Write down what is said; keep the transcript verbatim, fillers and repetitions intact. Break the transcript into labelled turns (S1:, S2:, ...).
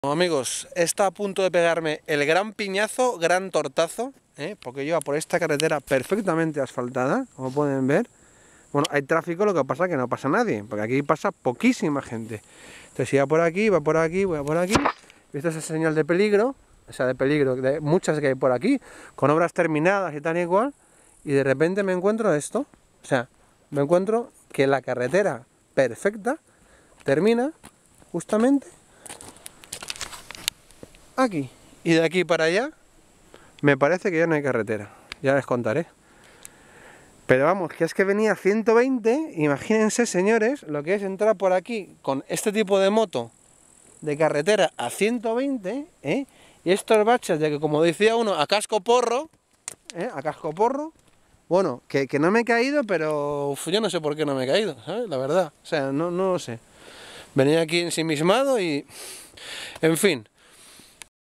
S1: Amigos, está a punto de pegarme el gran piñazo, gran tortazo, ¿eh? Porque lleva por esta carretera perfectamente asfaltada, como pueden ver. Bueno, hay tráfico, lo que pasa es que no pasa nadie, porque aquí pasa poquísima gente. Entonces si va por aquí, va por aquí, voy por aquí. Esto es señal de peligro, o sea, de peligro, de muchas que hay por aquí, con obras terminadas y tal y igual. Y de repente me encuentro esto, o sea, me encuentro que la carretera perfecta termina justamente aquí, y de aquí para allá me parece que ya no hay carretera, ya les contaré. Pero vamos, que es que venía a ciento veinte, imagínense señores, lo que es entrar por aquí con este tipo de moto de carretera a ciento veinte, ¿eh? Y estos baches de que, como decía uno, a casco porro, ¿eh? A casco porro, bueno, que, que no me he caído, pero uf, yo no sé por qué no me he caído, ¿sabes? La verdad, o sea, no, no lo sé. Venía aquí ensimismado y... en fin.